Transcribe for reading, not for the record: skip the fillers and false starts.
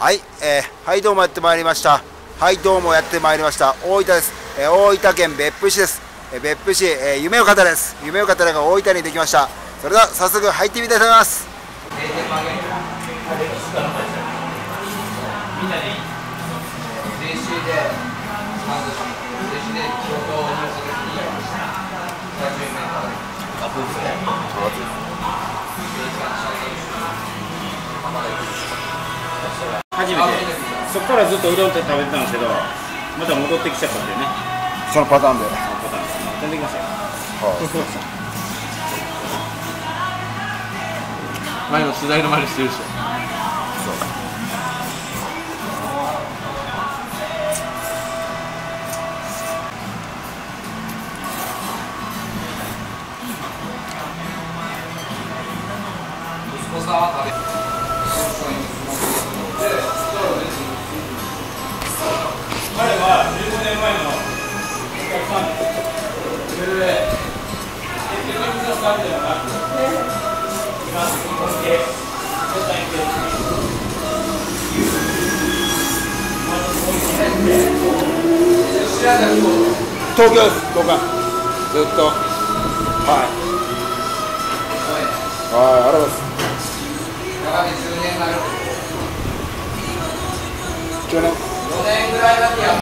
はい、はいどうもやってまいりました。はいどうもやってまいりました。大分です。大分県別府市です。別府市、夢を語れです。夢を語れが大分にできました。それでは早速入ってみたいと思います。 初めてそこからずっとうどんって食べてたんですけど、また戻ってきちゃったんでね。 そのパターンで。 そのパターンです。飛んできましたよ。 前の取材の前にしてるでしょ。息子さんは食べ彼は15年前のお客さんです。結局水を使うのではなく、今すぐにこれで絶対に東京です。僕はずっと。はい。ありがとうございます。 10年になる。 去年。 4年ぐらいだけや。